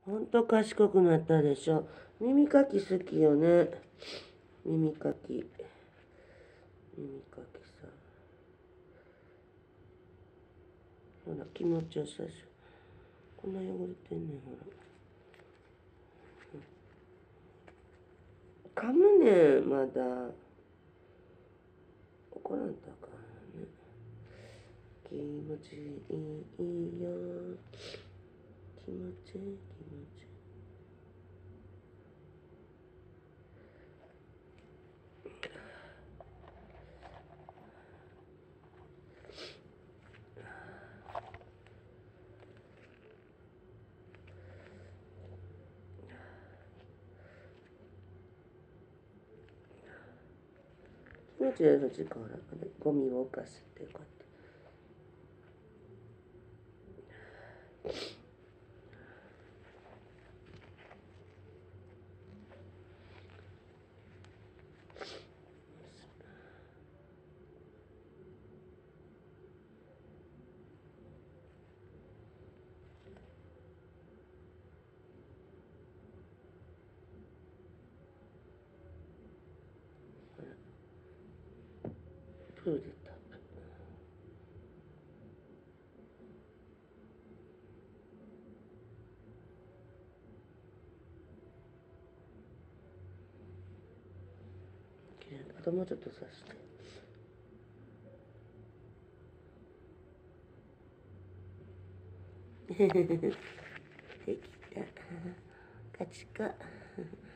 ほんと賢くなったでしょ。耳かき好きよね。耳かき。耳かきさ。ほら、気持ちよさそう。こんな汚れてんねん、ほら。噛むねん、まだ。怒らんとあかんね。気持ちいいよ。気持ちいい、気持ちいい。気持ちいい、そっちから。ゴミを浮かせて、こうやって。プールタップ。あともうちょっとさして。できた。カチカ。